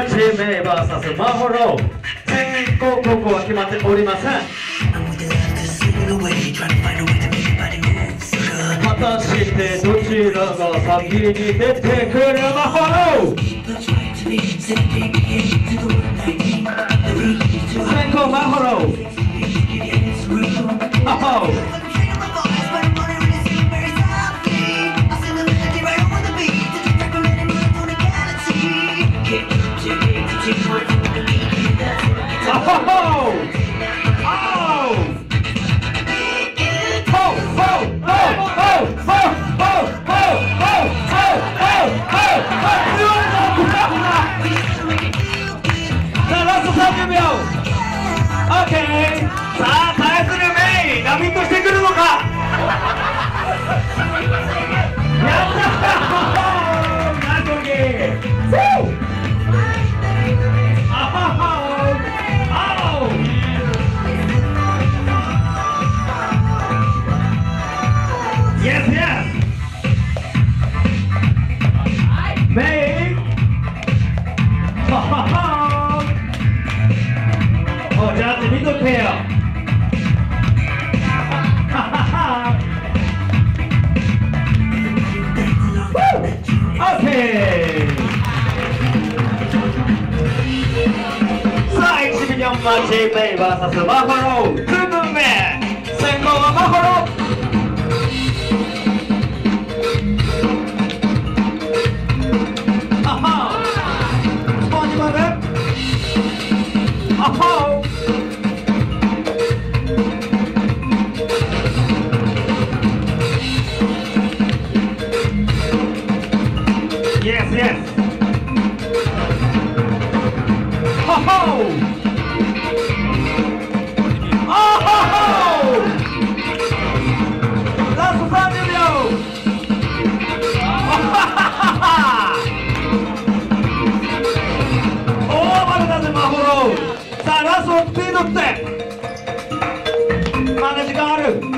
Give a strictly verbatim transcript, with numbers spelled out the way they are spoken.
チ名 ブイエス マホロー、先行後攻は決まっておりません。果たしてどちらが先に出てくるマホロー。先行マホロー。アホさあ、対するメイラビットしてくるのか。やったーナイスオーケー。あははあおYes yes メイはははおジャッジ見とけよ。さあ、いちミリオンマッチメイ ブイエス マホロー、にぶんめ先行はマホロー。あはスポンジボブあはYes, yes. Ho ho! Oh ho ho! ラストさんじゅうびょう。大暴れだぜマホロー。さあラストスピードって。まだ時間ある。